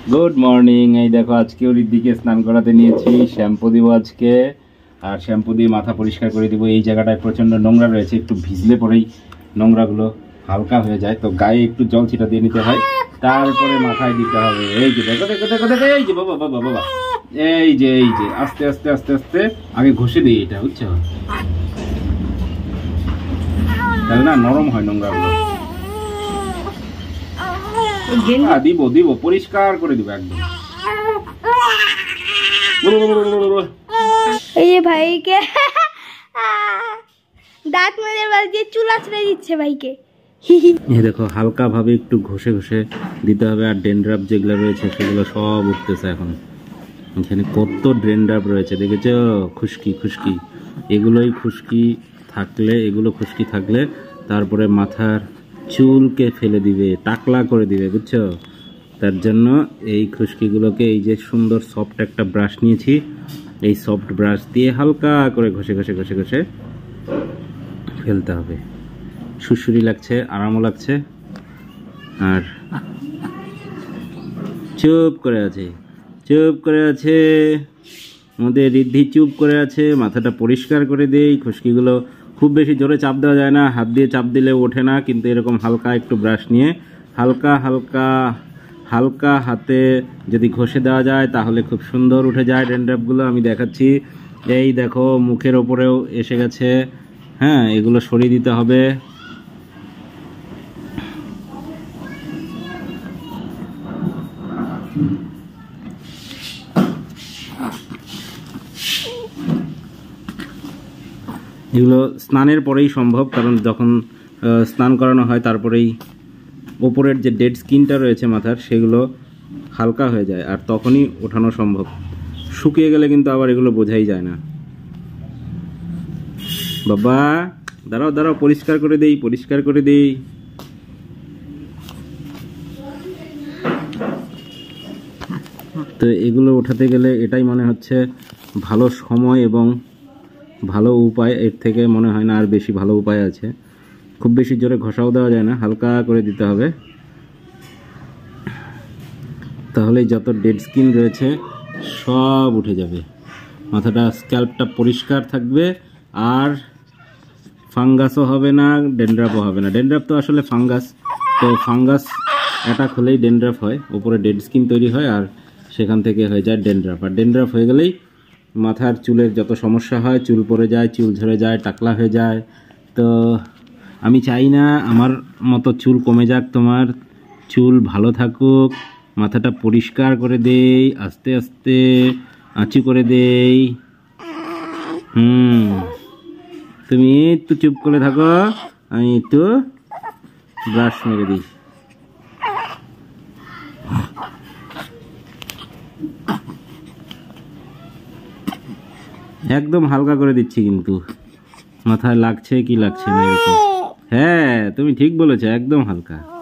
Good morning. এই দেখো আজকেও রিদ্ধিকে স্নান করাতে নিয়েছি। শ্যাম্পু দিব আজকে, আর শ্যাম্পু দিয়ে মাথা পরিষ্কার করে দিব। এই জায়গাটায় প্রচণ্ড নোংরা রয়েছে, একটু ভিজলে পরেই নোংরাগুলো হালকা হয়ে যায়, তো গায়ে একটু জল ছিটা দিয়ে নিতে হয়, তারপরে মাথায় দিতে হবে। এই যে দেখো দেখো দেখো দেখো, এই যে বাবা বাবা বাবা, এই যে আস্তে আস্তে আস্তে আস্তে আগে ঘষে দিই এটা, বুঝছো? তাহলে না নরম হয় নোংরাগুলো। দিব দিব পরিষ্কার করে দিব একদম। এই যে ভাইকে দাঁত মেরে বাজিয়ে চুল আঁচড়ে দিচ্ছে ভাইকে। এই দেখো হালকা ভাবে একটু ঘষে ঘষে দিতে হবে। আর ড্যান্ড্রাফ যেগুলো রয়েছে সেগুলো সব উঠতেছে এখন। এখানে কত ড্যান্ড্রাফ রয়েছে দেখেছো? খুশকি খুশকি, এগুলোই খুশকি থাকলে, এগুলো খুশকি থাকলে তারপরে মাথার চুলকে ফেলে দিবে, টাকলা করে দিবে, বুঝছো? তার জন্য এই খুশকিগুলোকে, এই যে সুন্দর সফট একটা ব্রাশ নিয়েছি, এই সফট ব্রাশ দিয়ে হালকা করে ঘষে ঘষে ঘষে ঘষে ফেলতে হবে। সুড়সুড়ি লাগছে, আরামও লাগছে। আর চুপ করে আছে, চুপ করে আছে আমাদের রিদ্ধি, চুপ করে আছে। মাথাটা পরিষ্কার করে দেই। খুশকিগুলো খুব বেশি জোরে চাপ দেওয়া যায় না, হাত দিয়ে চাপ দিলে ওঠে না, কিন্তু এরকম হালকা একটু ব্রাশ নিয়ে হালকা হালকা হালকা হাতে যদি ঘষে দেওয়া যায় তাহলে খুব সুন্দর উঠে যায় ড্যান্ড্রাফগুলো। আমি দেখাচ্ছি, এই দেখো মুখের ওপরেও এসে গেছে। হ্যাঁ, এগুলো সরিয়ে দিতে হবে। এগুলো স্নানের পরেই সম্ভব, কারণ যখন স্নান করানো হয় তারপরেই ওপরের যে ডেড স্কিনটা রয়েছে মাথার, সেগুলো হালকা হয়ে যায়, আর তখনই ওঠানো সম্ভব। শুকিয়ে গেলে কিন্তু আবার এগুলো বোঝাই যায় না। বাবা দাঁড়াও দাঁড়াও, পরিষ্কার করে দেই, পরিষ্কার করে দেই। তো এগুলো ওঠাতে গেলে এটাই মনে হচ্ছে ভালো সময় এবং ভালো উপায়। এর থেকে মনে হয় না আর বেশি ভালো উপায় আছে। খুব বেশি জোরে ঘষাও দেওয়া যায় না, হালকা করে দিতে হবে, তাহলে যত ডেড স্কিন রয়েছে সব উঠে যাবে। মাথাটা, স্ক্যাল্পটা পরিষ্কার থাকবে, আর ফাঙ্গাসও হবে না, ড্যান্ড্রাফও হবে না। ড্যান্ড্রাফ তো আসলে ফাঙ্গাস, তো ফাঙ্গাস অ্যাটাক হলেই ড্যান্ড্রাফ হয়, উপরে ডেড স্কিন তৈরি হয়, আর সেখান থেকে হয়ে যায় ড্যান্ড্রাফ। আর ড্যান্ড্রাফ হয়ে গেলেই মাথার চুলের যত সমস্যা হয়, চুল পড়ে যায়, চুল ঝরে যায়, টাকলা হয়ে যায়। তো আমি চাই না আমার মতো চুল কমে যাক, তোমার চুল ভালো থাকুক। মাথাটা পরিষ্কার করে দেই, আস্তে আস্তে আঁচু করে দেই। তুমি একটু চুপ করে থাকো, আমি একটু ব্রাশ মেরে দিই। একদম হালকা করে দিচ্ছি, কিন্তু মাথায় লাগছে কি লাগছে না এরকম। হ্যাঁ তুমি ঠিক বলেছো, একদম হালকা।